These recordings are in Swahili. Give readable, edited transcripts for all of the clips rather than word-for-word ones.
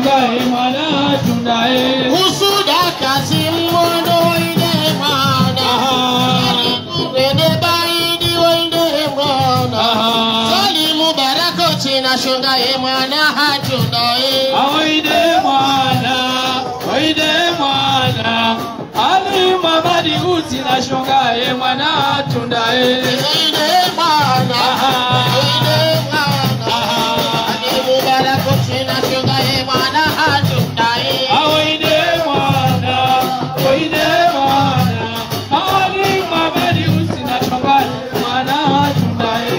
shonga mwana tundae usuda kasimono ide mwana ende baidi wende mwana salimu barako china shonga mwana tundae oide mwana ali mamadi uti na shonga mwana tundae ide mwana salimu barako china shonga mwana tundae oide mwana ali mamadi uti na shonga mwana tundae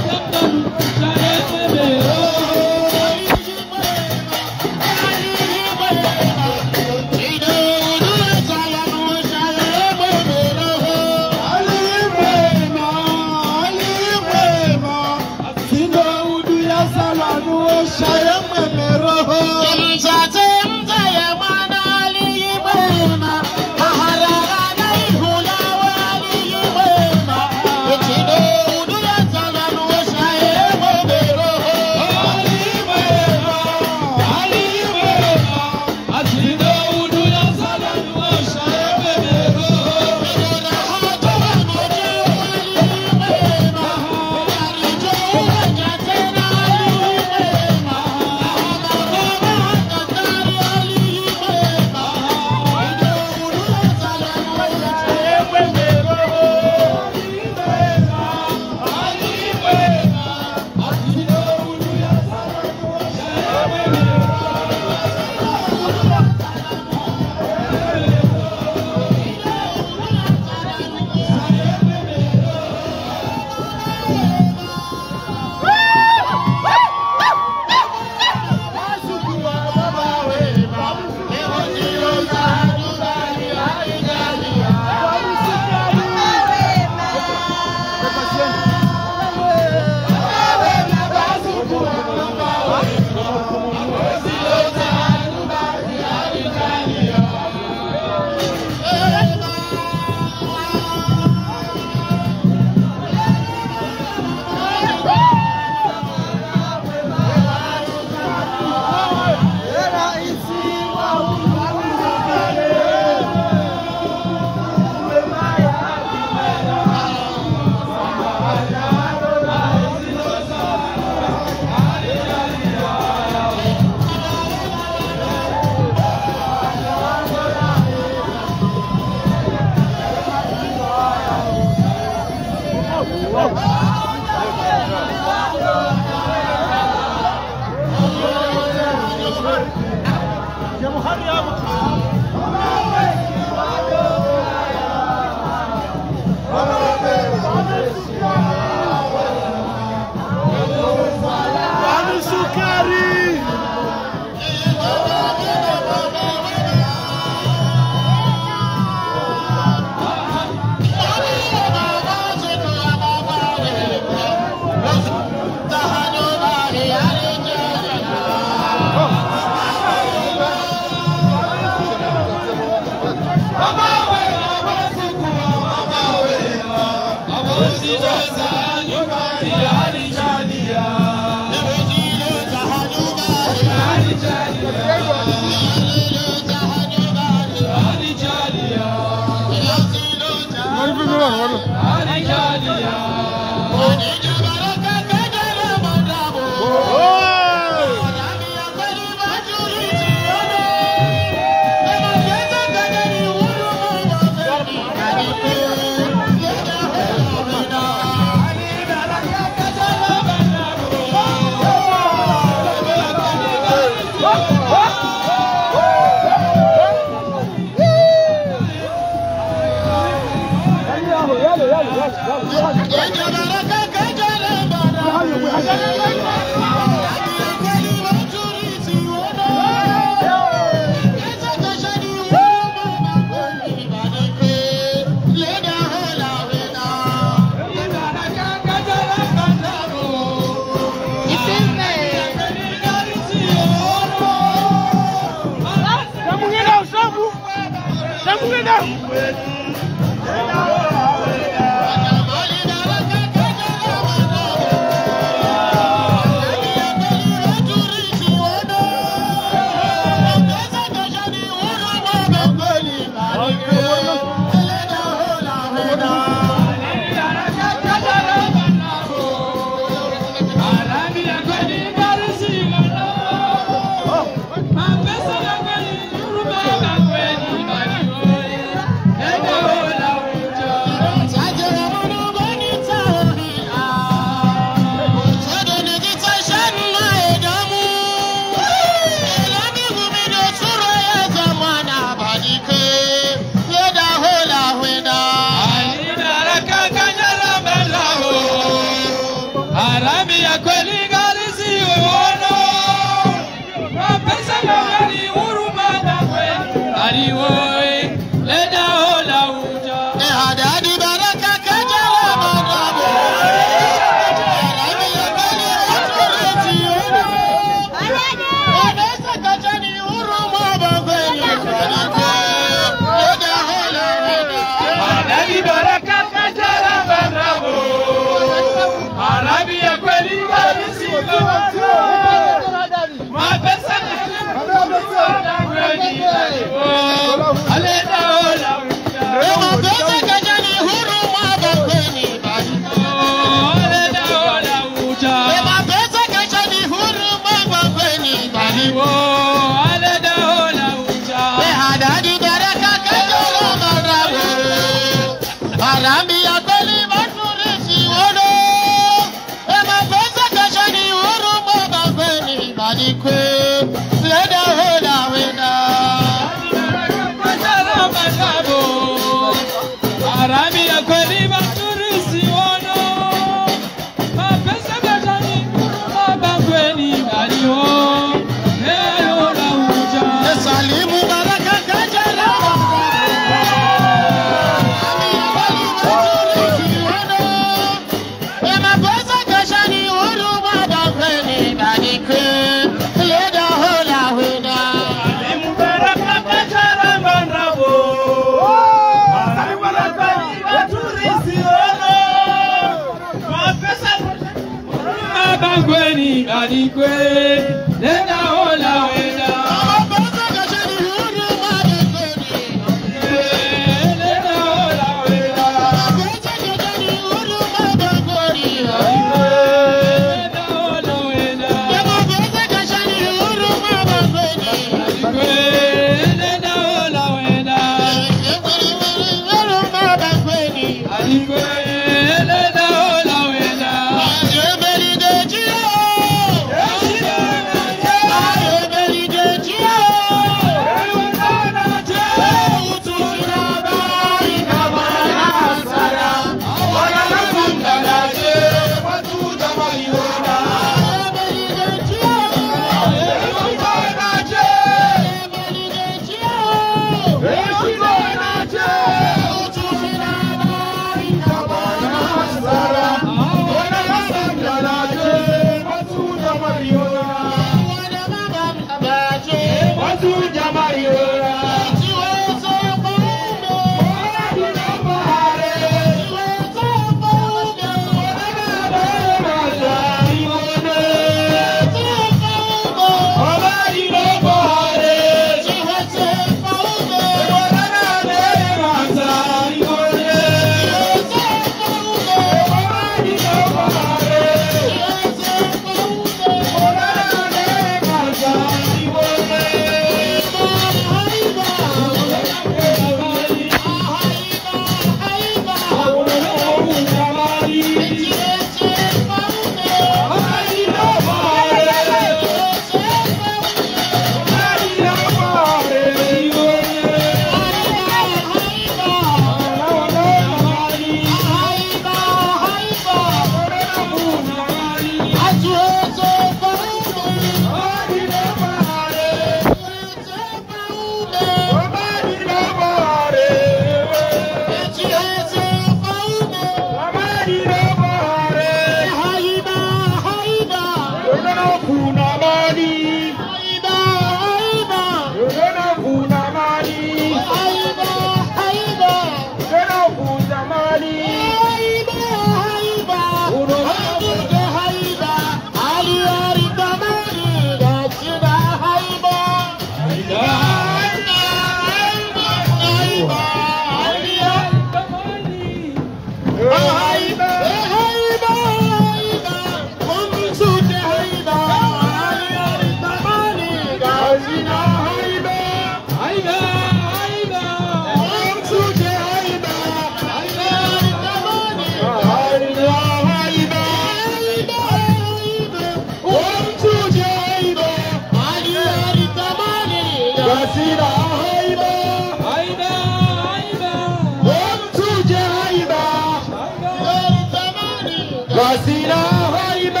Gasina haiba,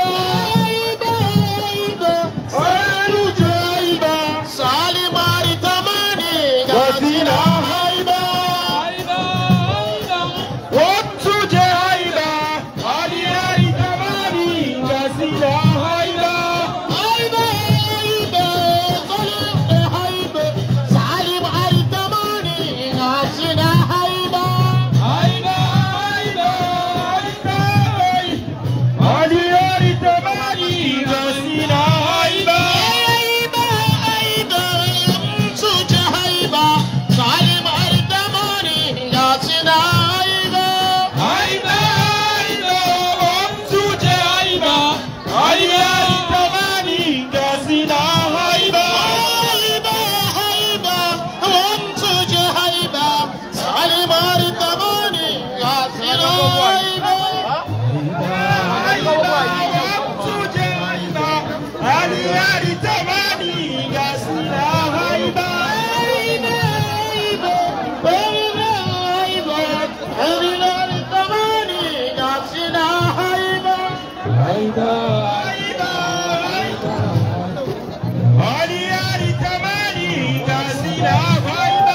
Aruje haiba, Salimari tamani Gasina haiba, Wamsuje haiba, Aliyari tamani, Gasina haiba, Salimari tamani Gasina haiba Aliyari tamani, Gasina haiba. Suje haiba Salimari tamani Gasina haiba Haiba, Wamsuje haiba, Aliyari tamani, Gasina haiba. Salimari tamani Gasina haiba Aliyari tamani, Gasina haiba. Haiba, Aliyari tamani, Gasina haiba.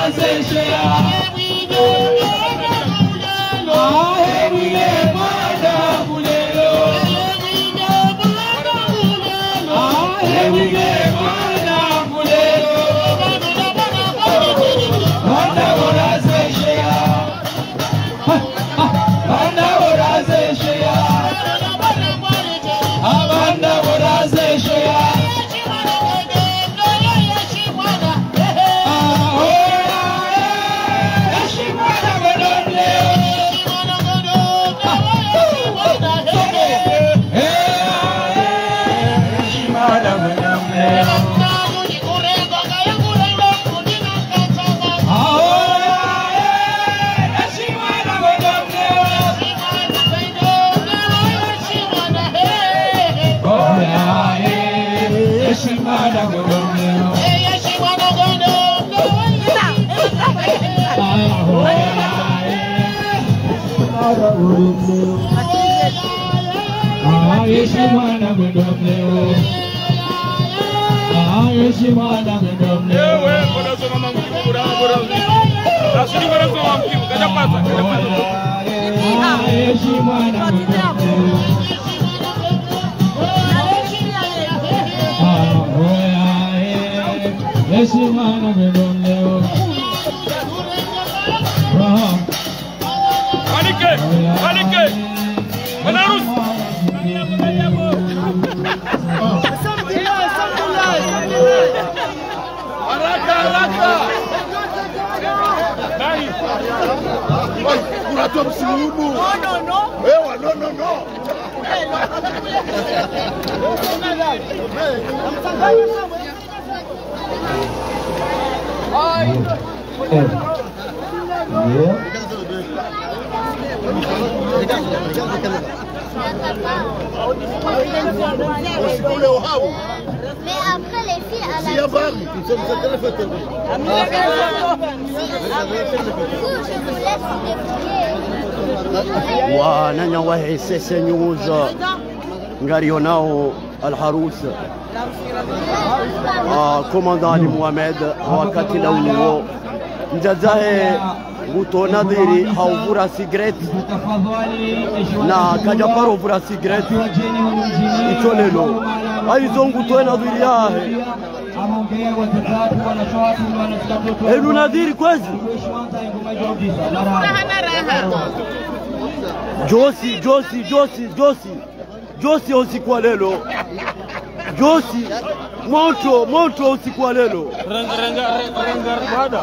Mais après les filles à la ونحن وهي سيسي نيوز نغاريوناو الحروس كوماندان محمد وقت لو نجازاه Guto nadhiri hauvura sigreti na kajaparo vura sigreti itolelo aizo nguto nadhiri yahe elu nadhiri kwezi Josi usiku wa lelo Josi moto usiku wa lelo bada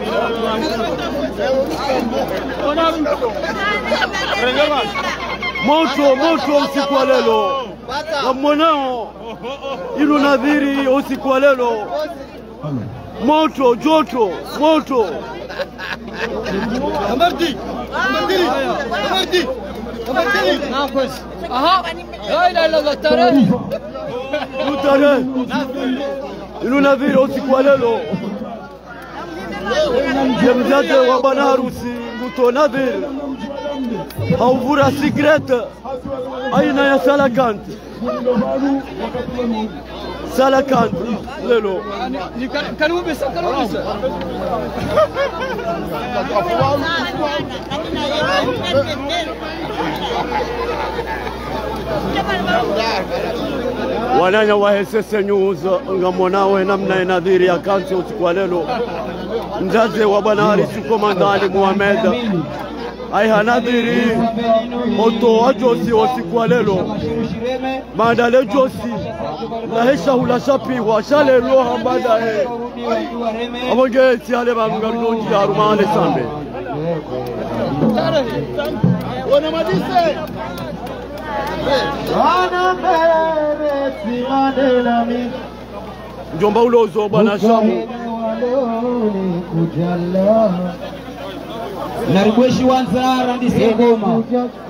moto usiku wa lelo na mwanao ilu nadhiri usiku wa lelo moto joto Amardi aha la ilaha tarehe ilu nadhiri usiku wa lelo mzazi wa bwana harusi Guto nadhiri hauvura sigrete aina ya Salakant lelo karibu bisa wananya wa SSN News ngamonawe namna nadhiri ya kanti usiku wa lelo mzazi wa bwana harusi Komandani Muhammad aiha nadhiri oto wa Josi usiku wa lelo mandale Josi la hesha hula shapi wa shale roha mbada he abongeti ale bangarungi arumane sambe wana madise wana mbere simadela mi Njomba ulozo bwana Shamu Narigweshi wanzara ndise ngoma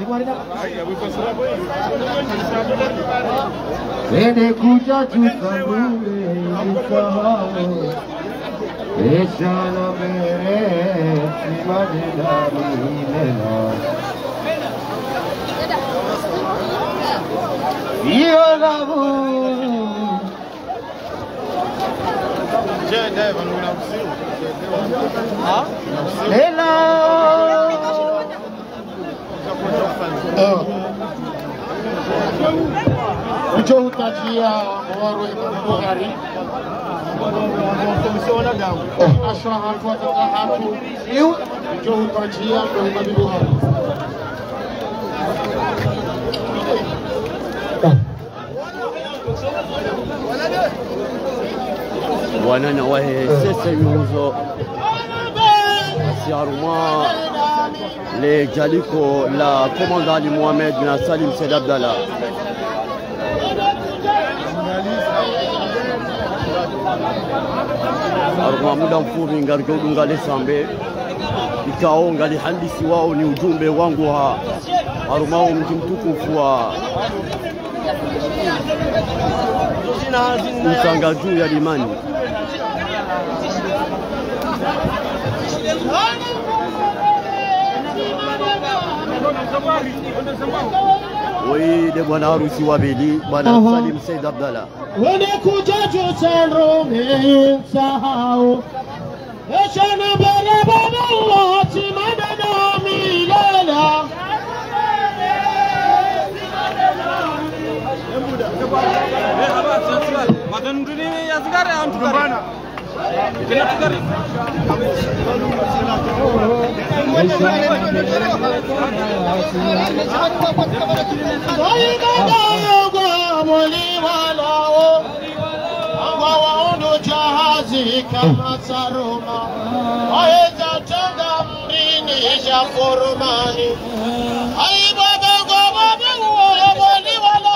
Ene kuja tusambule nisahau Eshana mere simadela minena Iyo labu Njoo utajia mwaro Buhari. Ashra hatu hatu. Njoo utajia Muhammad Buhari. wanana wahe sese yuzo siaruma le jaliko la commandant Ali Mohamed na Salim Said Abdallah. Aruma muda mfupi ngarike udungale sambe ikao ngali handisi wao ni ujumbe wangu aruma mji mtukufu wa Usanga juu ya limani. Oui, de bwana harusi wa Beli, bwana Salim Said Abdallah. Wene kujajo chanro msahau. Eshana bala bala wati madana milala. Kama saruma aeza tanga mrini ya forumani ai baba baba uoya bali wala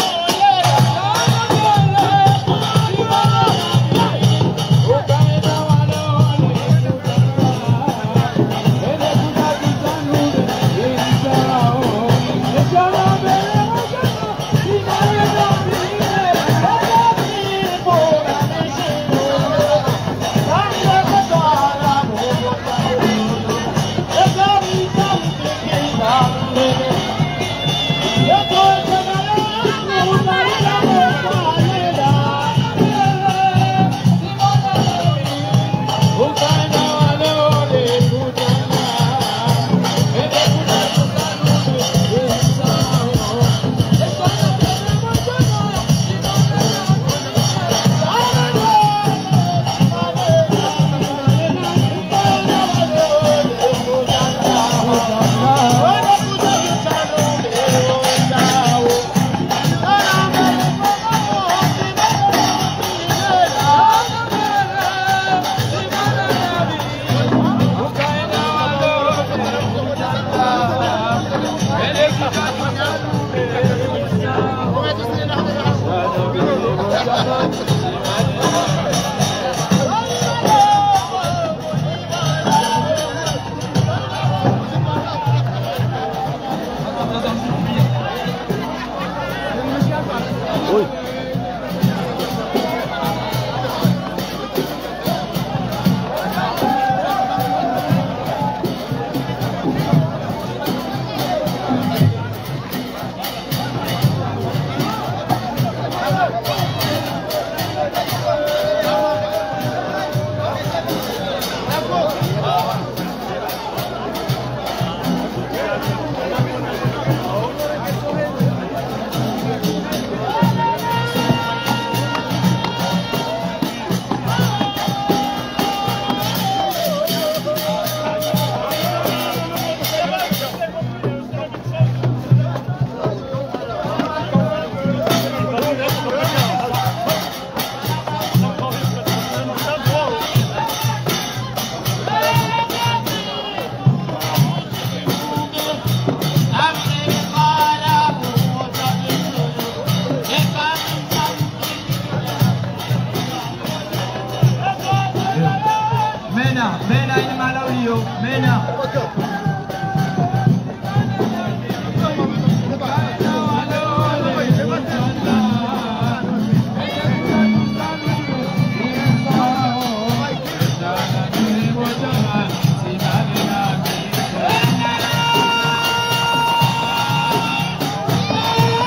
Mena ini Malawi Mena.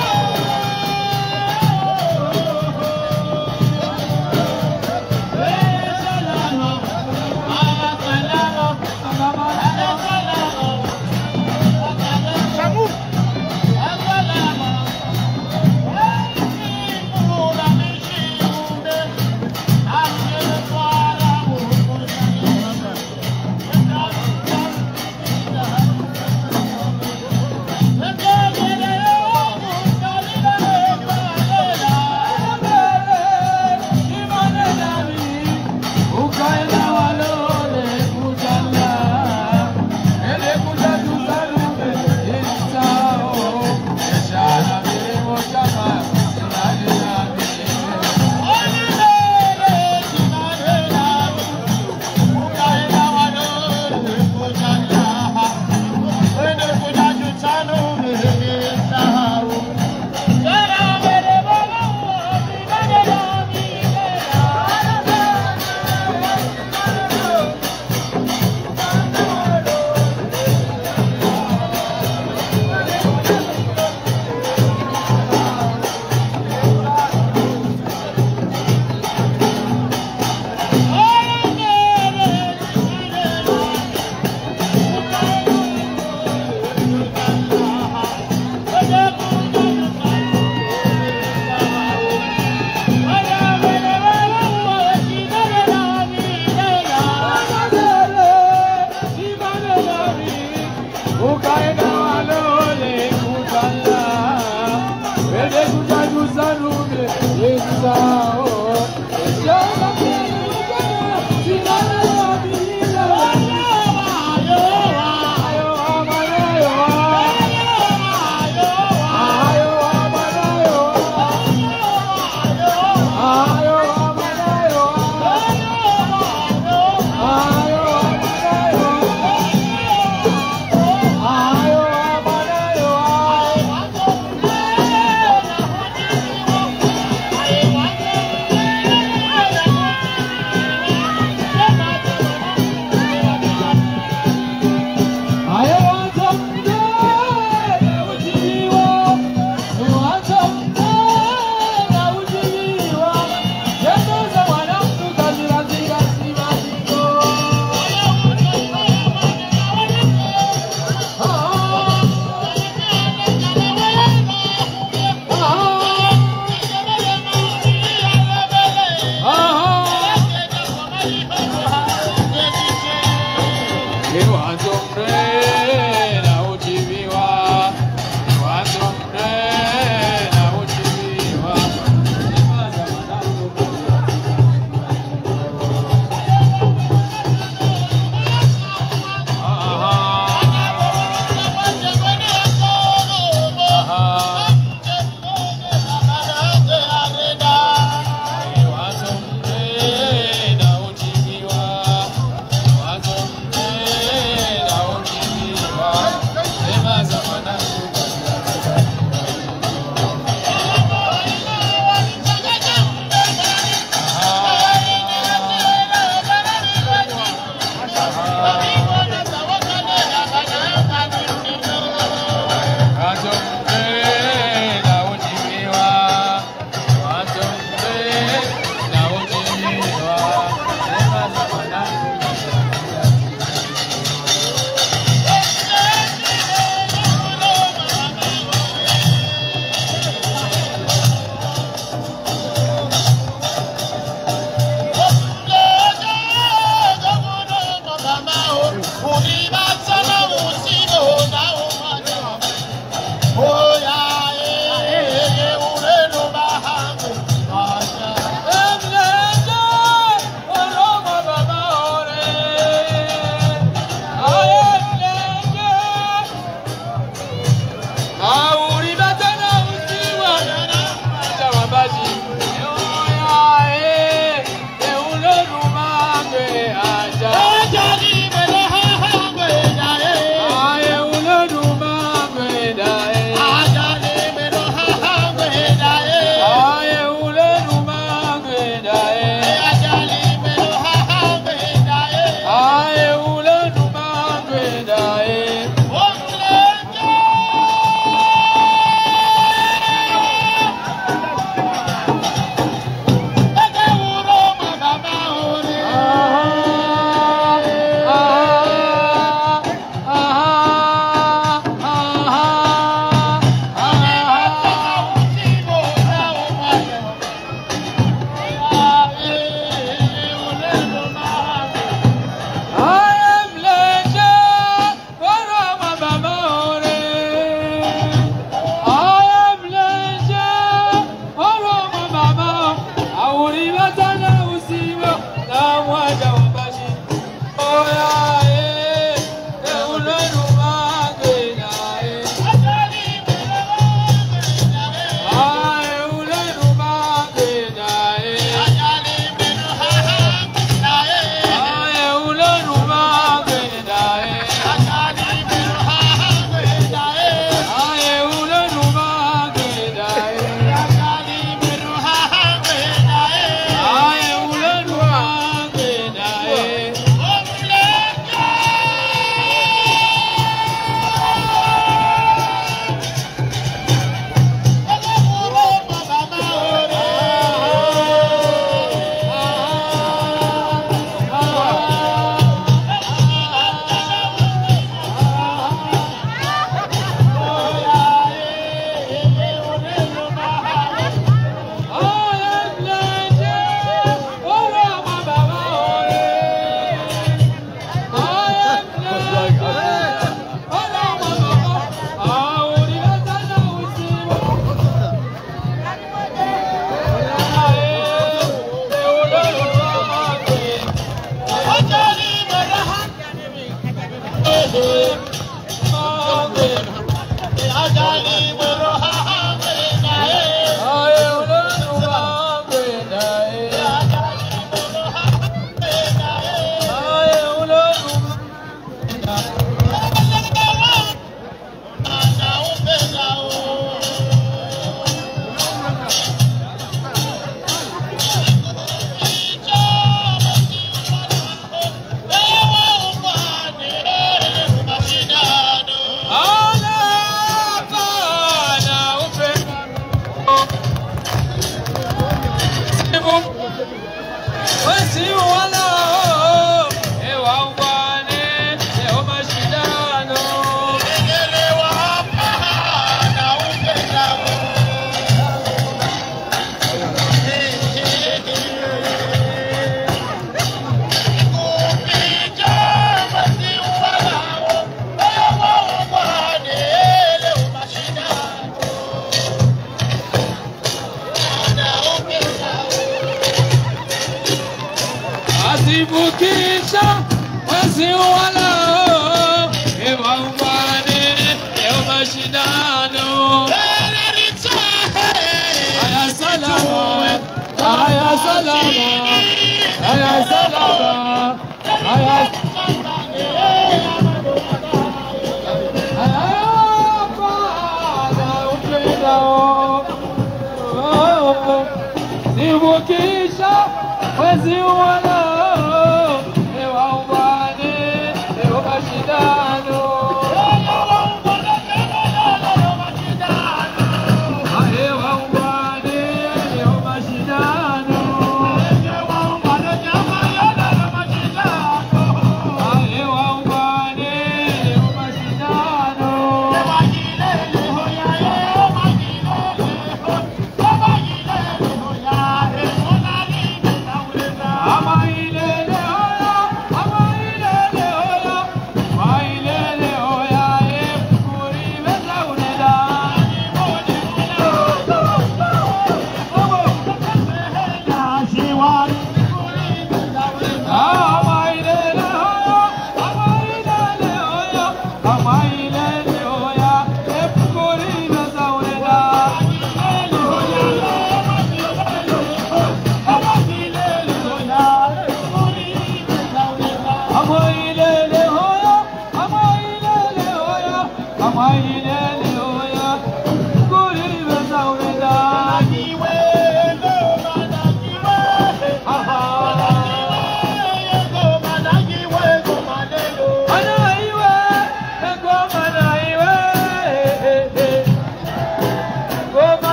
Hey!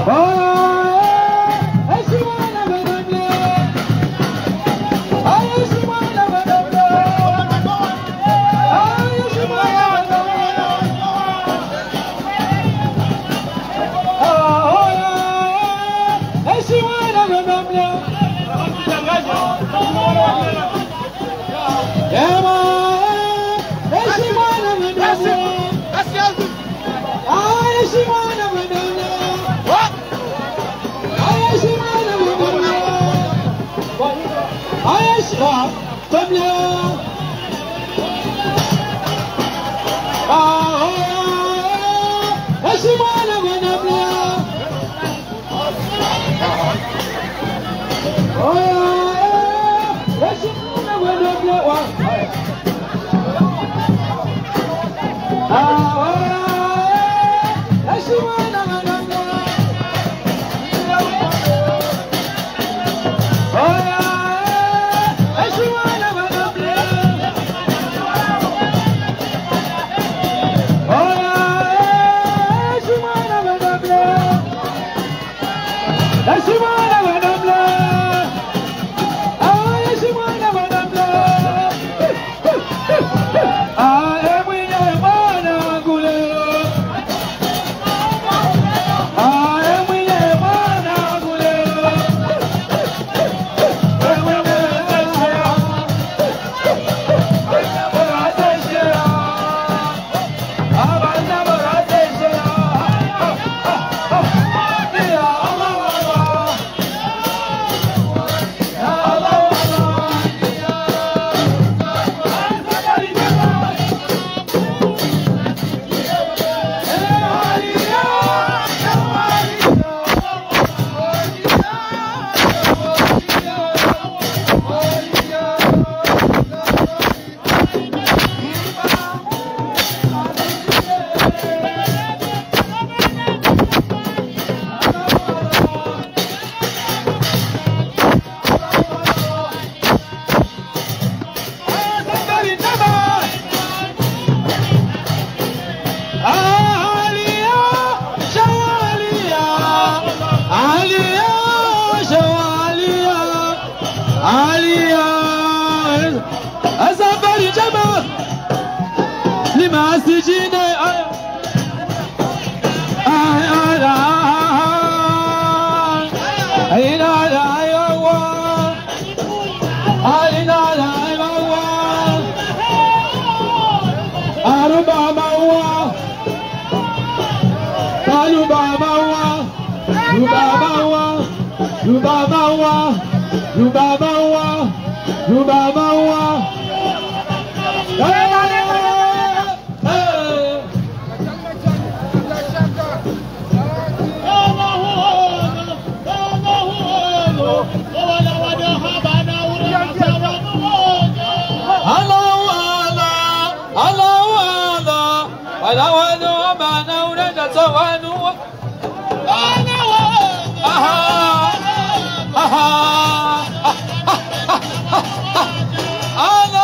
Allah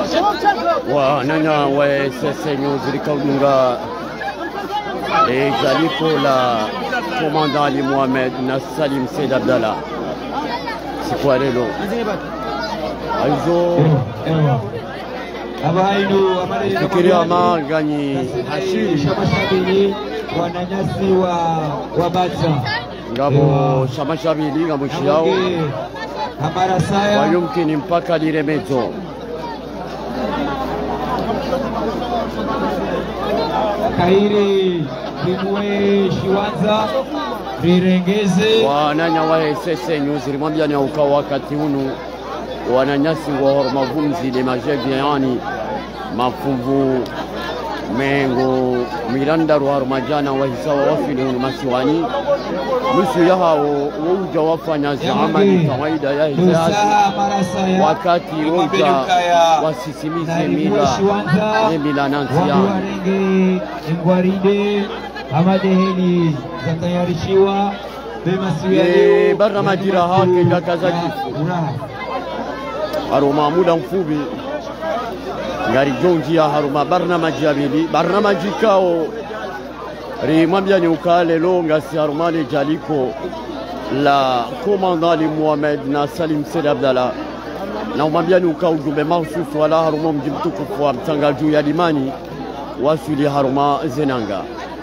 wananya wa SSNews likaudunga jaliko la commandant Ali Mohamed na Salim Said Abdallah siku ya leo aizo fikiria maganyi Shamashabili wananyasi wa Batsa ngabo Shamashabili ngabo shiao Hamarasaya wayumkini mpaka liremezo Kairi Kimwe Shiwanza Rirengeze wananya wa SSNews limwambia ni ukao wakati hunu wananyasi wa horma vumzi de majevi yani mafumvu mengo miranda ruharu majana wa hisawa wafili hunu masiwani nusu ya hao uja wafanya zamani kawaida ya hizazi wakati uja wasisimize mila nansiani Ngwaride Hamadeheli zatayarishiwa Bemasiwe barna majira hake jakazakifu haruma muda mfupi ngari jonjia haruma barnamaji abili barnamaji kao rimwambia ni ukale longa si harumale jaliko la commandant Ali Mohamed na Salim Said Abdallah na umwambia ni ukao ujumbe mahususi wala haruma mji mtukufu wa mtangaju ya limani wasuli haruma zenanga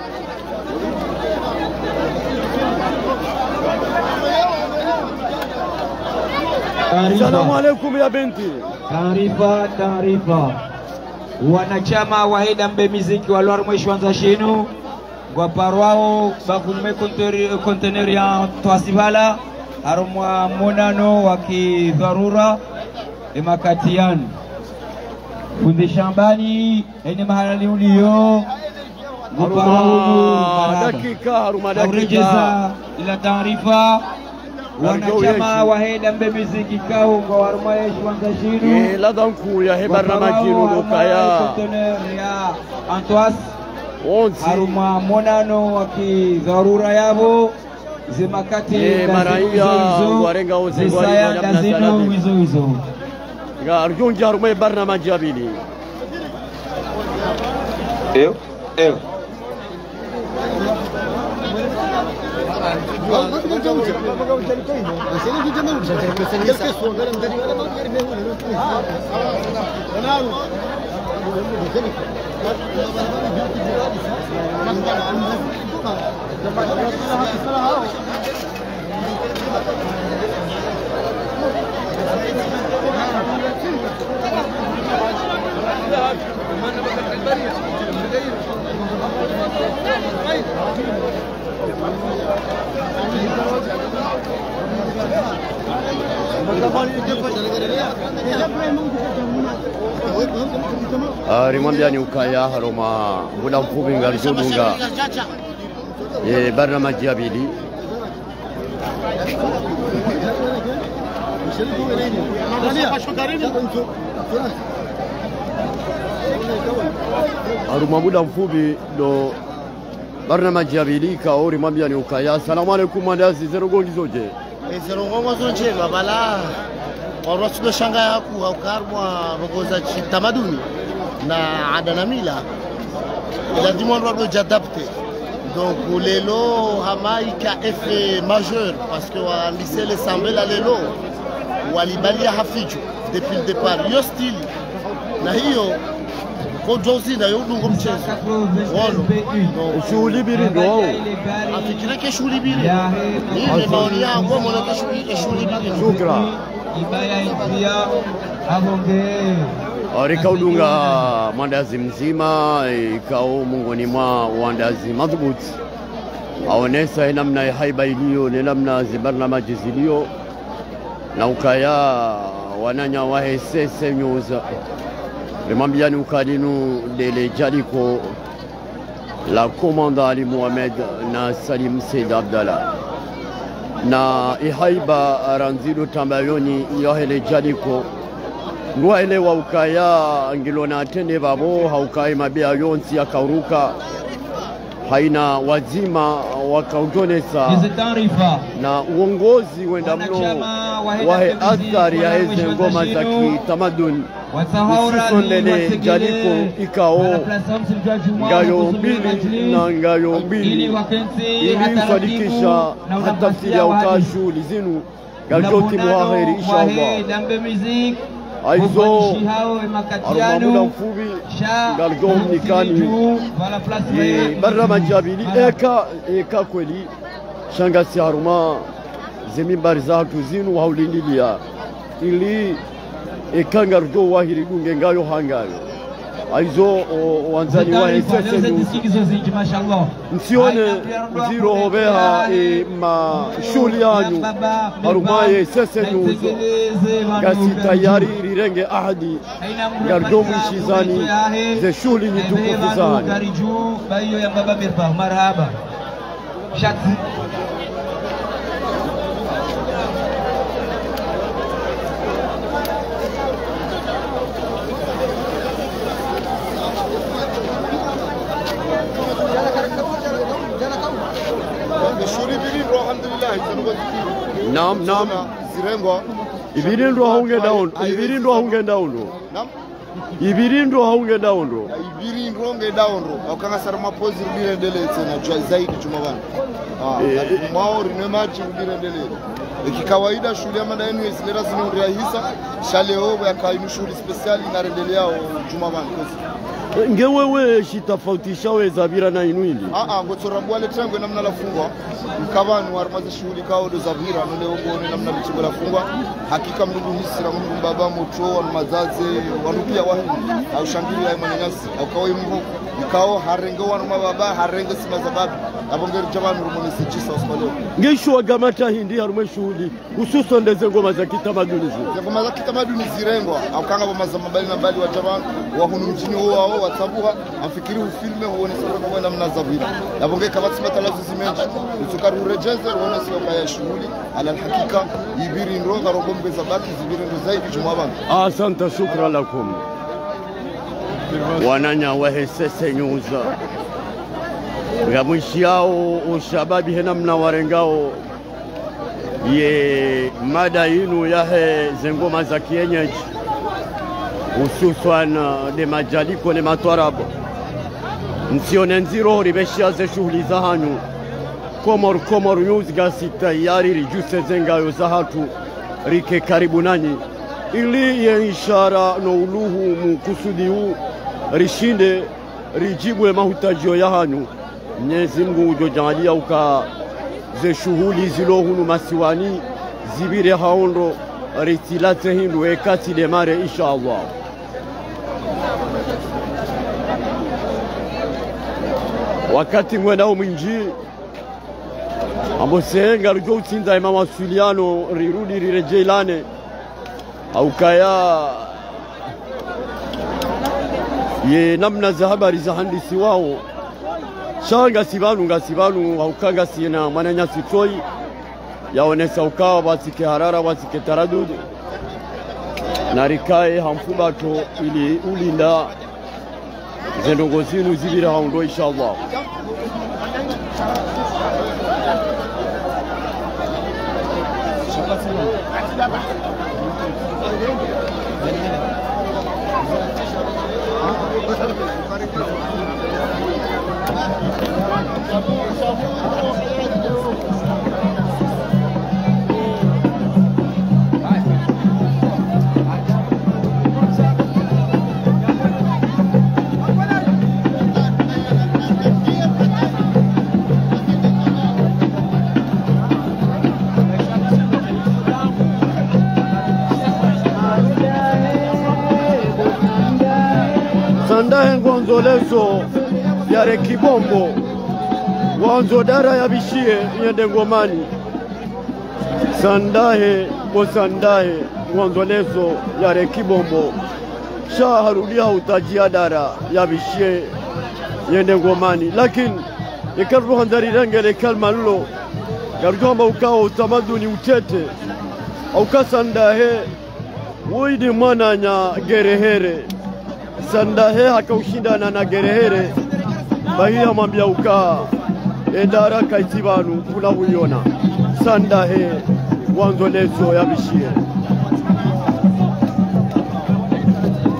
Assalamu alaikum ya binti. Taarifa. Wanachama wa Heda Mbe Miziki wa Lwar Mweshwanza Shinu kwa parwao bakume konteneri ya Twasibala harumwa monano wa kidharura emakatian kundi shambani ene mahalali ulio haruma dakika ila taarifa wanachama wa Heda Mbe Miziki kao kwa warmaye Shwanza Shinu la danku ya he barnamaji nukaya ya Antoas haruma monano wa kidharura yabo zimakati maraia warenga ozengwari wizo ga arjonji haruma barnamaji abili rimwambia ni ukaya haroma muda mfupi ngarijodunga barnamaji abili haruma muda mfupi do barnamaji abili kao rimwambia ni ukaya. Assalamu alaikum mandazi zerogongi zoje zerongo zoje babala warasudo shanga yaku haukarwa rogoza tamaduni na ada na mila lazima watu jadapte donc lelo hamaika effet majeur parce que wa lycée les Sambela lelo walibalia hafijo depuis le départ yo style na hiyo kojozi na yudungo mchezo wolo shughuli biri ndo afikire ke shughuli biri ni maoni yangu mbona ke shughuli biri shukra ibaya pia abonge rikaudunga mandazi mzima ikao mungoni mwa wandazi madhubuti aonesa namna haiba iliyo ni namna zibarnamaji zilio na ukaya wananya wa SSNews limwambia ni ukadinu dele jaliko la commandant Ali Mohamed na Salim Said Abdallah na ihaiba ranzido tambayoni yohele jaliko ngwa ile wa ukaya ngilona atende babo haukai mabia yonsi akauruka haina wazima wakautonesa na uongozi wenda mno wahe athari ya hizi ngoma za kitamaduni usisondele jaliko ikao ngayo mbili na ngayo mbili ili usadikisha hatafsiri ya ukashughuli zinu galjoti muaheri inshallah aizo arumamuna mfubi galgom nikani barra majabili eka kweli shangasi haruma zemimbari zatu zinu haulindilia ili ekanga rudo wahiri dunge ngayo hangayo aizo wanzani wa sese msione ziro hobeha mashuli yanyu harumaye sese nuzo gasi tayari rirenge ahadi gardo mshizani ze shuli ni tukufuzani bayo ya baba mirba marhaba shati Nam Zirengo ibirindwa haunge down ibirindwa haunge down nam ibirindwa haunge down ibirindwa haunge down akanga sarma pozi rudire ndele tena jua zaidi chumabana mwao rinemachi rudire ndele kikawaida shule ya mada yenu isilera zinondia hisa shaleo ya kainu shule speciali na rendelea chumabana ngewewe shitafautisha weza bira na inuili ngotorambwa le trango namna la fungwa mkabanu armaza shughuli kao do zavira nole ogone namna bichigo la fungwa hakika mndugu hisira mungu baba moto wa mazaze wanupia wahini au shangili ya manyanyasi au kawe mvu ikao harenge wa baba harenge simazababu abongeri jamani rumone sechisa osmaleo ngesho wagamata hindi harume shughuli hususan ndeze ngoma za kitamaduni zile ngoma za kitamaduni zirengwa au kanga ngoma za mabali na bali wa jamani wa hunu mjini wao watabuha afikiri ufilme huone sasa kwa namna zavira abongeri kabati matalazo zimenji usukaru rejeze ruona sio kaya shughuli ala hakika ibiri ndonga rogombe zabaki zibiri ndo zaidi jumabana asante shukran lakum wananya wahesese nyuza ngamushiao ushababi hena mna warengao ye mada yinu yahe zengoma za kienyeji hususan de majaliko ne matwarabo msione nziro ribeshia ze shughuli za hanyu komor news gasi tayari rijuse zengayo za hatu rike karibu nanyi ili ye ishara no uluhu mukusudi huu rishinde rijibwe mahutajio ya hanyu Mwenyezi Mungu ujojalia uka ze shughuli zilohunu masiwani zibire haondo ritilate hindu ekati demare inshallah wakati mwendao mwinji ambosenga rujo utinda ima mawasiliano rirudi rirejelane au kaya ye namna za habari za handisi wao shanga sibanu haukanga sina mananya sitoi yaonesa ukawa wasike harara wasike taradud na rikae hamfubato ili ulinda zendongo zinu zibira haundo inshallah Sandahe ngonzoleso yare kibombo wanzo dara ya bishie yende ngomani sandahe ngonzoleso yare kibombo sha harudia utajia dara ya bishie yende ngomani lakini ikarru handari rangele kalma lulo garjomba ukao utamaduni utete au kasandahe widi mwananya gerehere sandahe hakaushindana na gerehere bahia mwambia ukaa endara kaitibanu kuna uyona sandahe wanzo leso ya bishie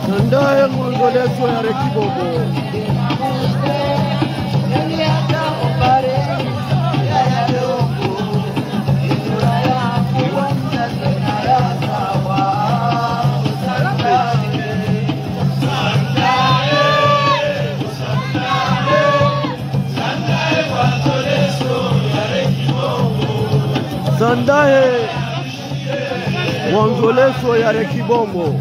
Sandaye Mwanzoleso ya Rekibobo. Sandaye Mwanzoleso ya Rekibobo.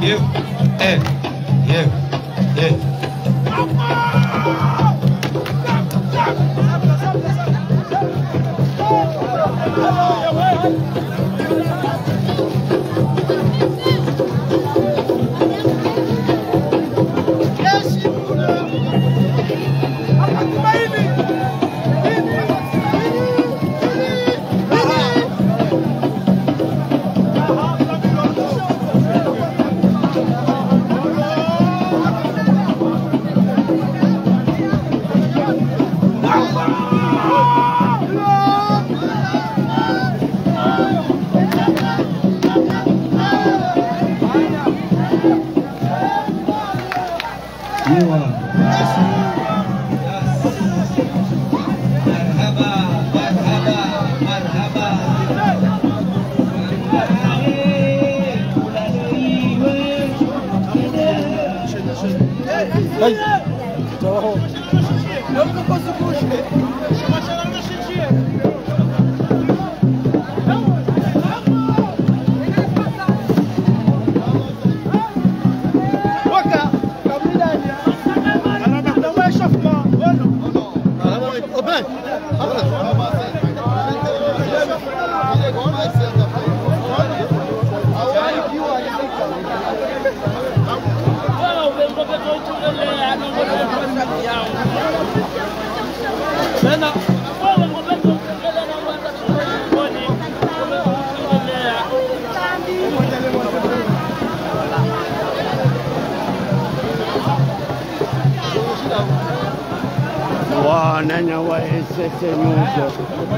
Wananya wa SSN News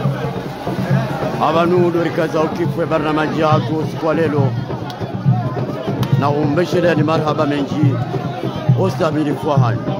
abanudo rikaza ukifwe barnamaji yako usiku wa leo na umbeshele ni marhaba menji ostabili fuahali